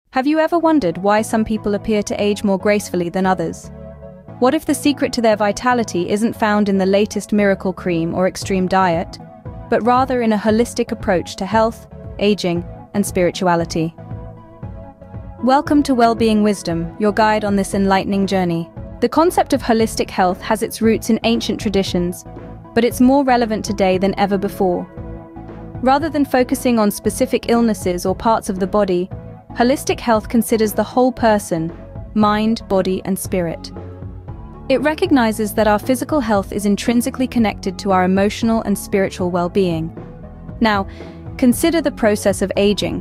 Have you ever wondered why some people appear to age more gracefully than others? What if the secret to their vitality isn't found in the latest miracle cream or extreme diet, but rather in a holistic approach to health, aging, and spirituality? Welcome to Wellbeing Wisdom, your guide on this enlightening journey. The concept of holistic health has its roots in ancient traditions, but it's more relevant today than ever before. Rather than focusing on specific illnesses or parts of the body, holistic health considers the whole person, mind, body, and spirit. It recognizes that our physical health is intrinsically connected to our emotional and spiritual well-being. Now, consider the process of aging.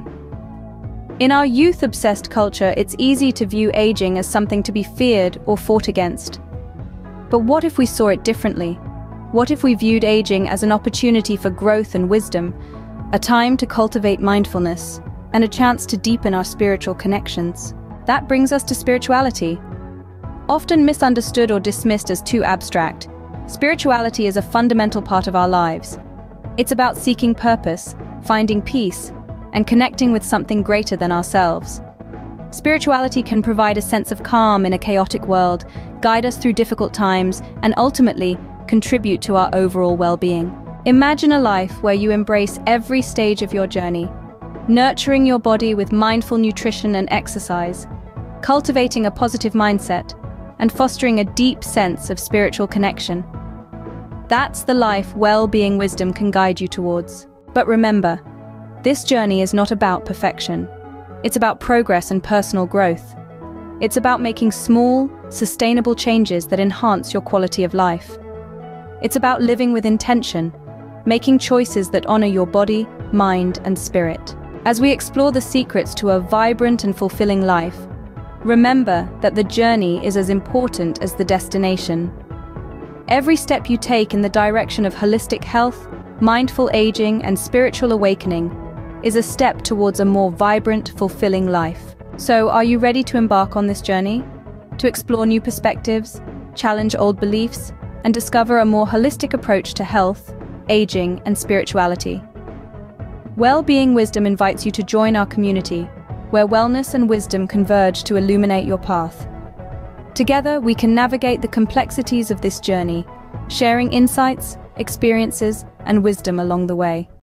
In our youth-obsessed culture, it's easy to view aging as something to be feared or fought against. But what if we saw it differently? What if we viewed aging as an opportunity for growth and wisdom, a time to cultivate mindfulness, and a chance to deepen our spiritual connections? That brings us to spirituality. Often misunderstood or dismissed as too abstract, spirituality is a fundamental part of our lives. It's about seeking purpose, finding peace, and connecting with something greater than ourselves. Spirituality can provide a sense of calm in a chaotic world, guide us through difficult times, and ultimately contribute to our overall well-being. Imagine a life where you embrace every stage of your journey, nurturing your body with mindful nutrition and exercise, cultivating a positive mindset, and fostering a deep sense of spiritual connection. That's the life Wellbeing Wisdom can guide you towards. But remember, this journey is not about perfection. It's about progress and personal growth. It's about making small, sustainable changes that enhance your quality of life. It's about living with intention, making choices that honor your body, mind, and spirit. As we explore the secrets to a vibrant and fulfilling life, remember that the journey is as important as the destination. Every step you take in the direction of holistic health, mindful aging, and spiritual awakening is a step towards a more vibrant, fulfilling life. So, are you ready to embark on this journey? To explore new perspectives, challenge old beliefs, and discover a more holistic approach to health, aging, and spirituality? Wellbeing Wisdom invites you to join our community, where wellness and wisdom converge to illuminate your path. Together, we can navigate the complexities of this journey, sharing insights, experiences, and wisdom along the way.